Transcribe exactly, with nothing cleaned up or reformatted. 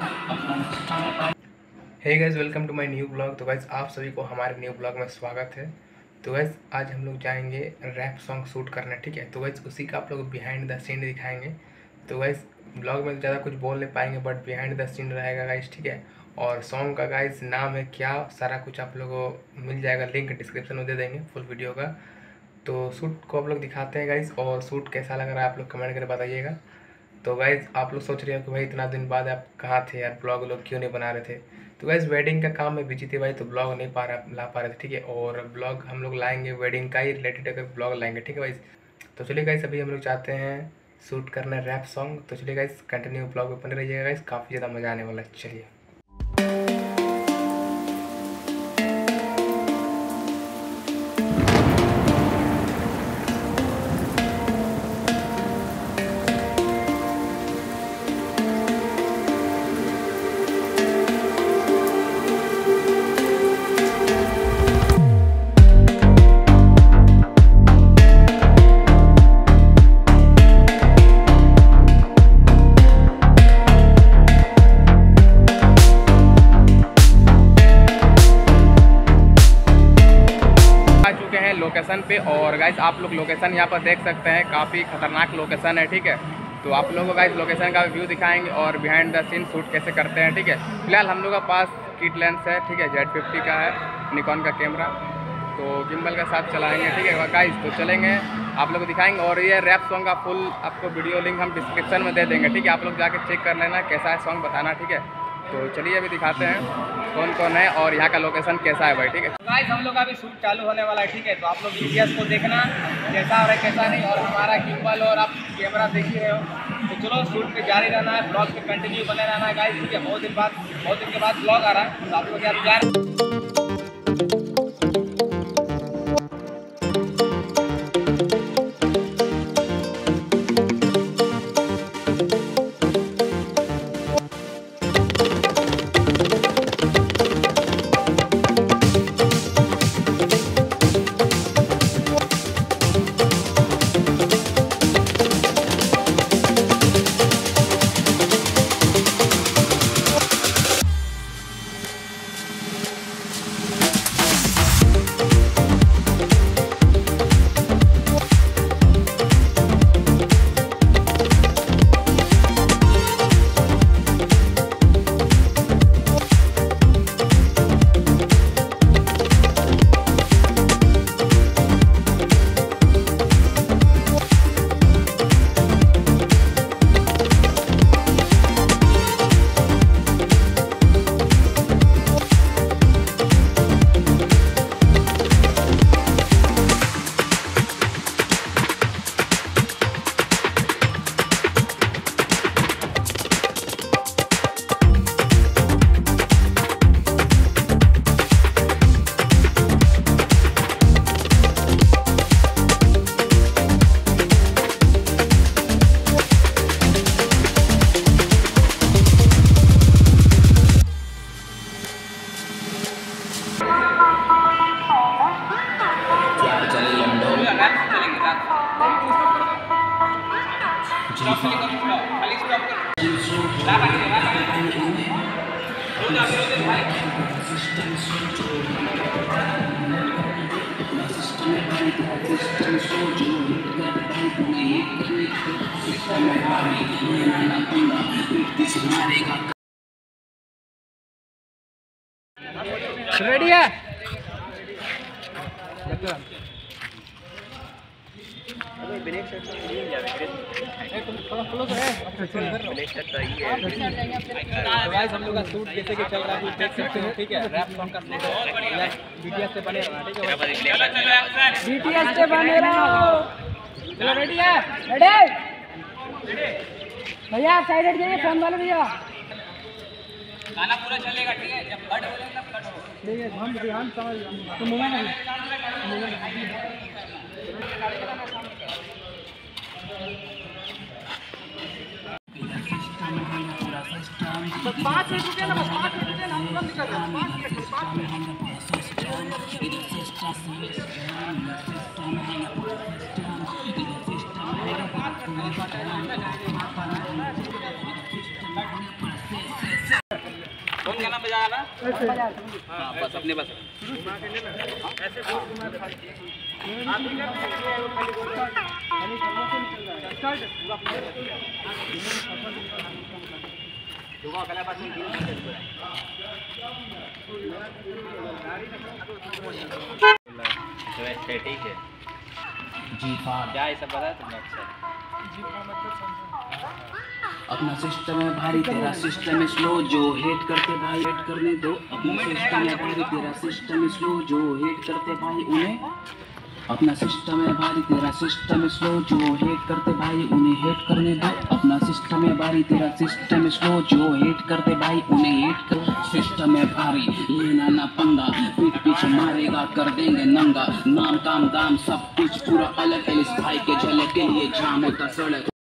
Hey guys, welcome to my new blog. तो guys आप सभी को हमारे न्यू ब्लॉग में स्वागत है। तो गाइस आज हम लोग जाएंगे रैप सॉन्ग शूट करने, ठीक है। तो गाइस उसी का आप लोग बिहाइंड द सीन दिखाएंगे। तो गाइस ब्लॉग में ज़्यादा कुछ बोल नहीं पाएंगे, बट बिहाइंड द सीन रहेगा गाइस, ठीक है। और सॉन्ग का गाइस नाम है क्या, सारा कुछ आप लोगों को मिल जाएगा, लिंक डिस्क्रिप्शन में दे देंगे फुल वीडियो का। तो शूट को आप लोग दिखाते हैं गाइस, और शूट कैसा लग रहा है आप लोग कमेंट करके बताइएगा। तो गाइज़ आप लोग सोच रहे हो कि भाई इतना दिन बाद आप कहाँ थे यार, ब्लॉग लोग क्यों नहीं बना रहे थे। तो गाइज़ वेडिंग का काम में बिजी थे भाई, तो ब्लॉग नहीं पा रहा ला पा रहे थे, ठीक है। और ब्लॉग हम लोग लाएंगे, वेडिंग का ही रिलेटेड अगर ब्लॉग लाएंगे, ठीक है गाइज़। तो चलिए गाइज़ अभी हम लोग चाहते हैं शूट करना रैप सॉन्ग। तो चलिए गाइज़ कंटिन्यू ब्लॉग में बने रहिएगा गाइज़, काफ़ी ज़्यादा मज़ा आने वाला है। चलिए लोकेशन पे। और गाइस आप लोग लोकेशन यहाँ पर देख सकते हैं, काफ़ी खतरनाक लोकेशन है, ठीक है। तो आप लोगों को गाइस लोकेशन का व्यू दिखाएंगे और बिहाइंड द सीन शूट कैसे करते हैं, ठीक है। फिलहाल हम लोग के पास किट लेंस है, ठीक है, जेड फिफ्टी का है, निकॉन का कैमरा। तो गिम्बल के साथ चलाएंगे, ठीक है गाइस। तो चलेंगे, आप लोग को दिखाएंगे। और ये रैप सॉन्ग का फुल आपको वीडियो लिंक हम डिस्क्रिप्शन में दे देंगे, ठीक है। आप लोग जाके चेक कर लेना कैसा है सॉन्ग, बताना, ठीक है। तो चलिए अभी दिखाते हैं कौन कौन है और यहाँ का लोकेशन कैसा है भाई, ठीक है। गाइस हम लोग का भी शूट चालू होने वाला है, ठीक है। तो आप लोग वीडियोस को देखना कैसा हो रहा है कैसा नहीं, और हमारा गिम्बल और आप कैमरा देख ही रहे हो। तो चलो शूट पे जारी रहना है, ब्लॉग पे कंटिन्यू बने रहना है गाइस, ठीक है। बहुत दिन बाद बहुत दिन के बाद ब्लॉग आ रहा है, तो आप लोग यहाँ जा रहे रेडी है। हम लोग का शूट जैसे कि चल रहा है देख सकते हो, ठीक है। रैप सॉन्ग का बीटीएस से बने रहना, ठीक है। बीटीएस से बने रहो। चलो रेडी है, रेडी भैया, साइड हट जाइए फोन वाले भैया। गाना पूरा चलेगा, ठीक है। जब कट हो जाएगा कट हो, ठीक है। हम ध्यान समझ तो मुंह में पाँच मिनट रुके ना, पाँच मिनट रुके ना, हम कम निकल रहे हैं। पाँच मिनट पाँच मिनट जाना हाँ बस अपने बस ठीक है जी हाँ क्या ये सब बताया तुमने अच्छा अपना सिस्टम है भारी तेरा सिस्टम है स्लो जो हेट करते भाई हेट करने दो अपना सिस्टम है भारी तेरा सिस्टम है स्लो जो हेट करते भाई उन्हें अपना सिस्टम है भारी तेरा सिस्टम है स्लो जो हेट करते भाई उन्हें हेट करने दो अपना सिस्टम है भारी तेरा सिस्टम है स्लो जो हेट करते भाई उन्हें हेट कर सिस्टम है भारी लेना ना पंगा पीठ पीछे मारेगा कर देंगे नंगा नाम काम दाम सब कुछ पूरा अलग है इस भाई के झलक के लिए जाम होता सड़क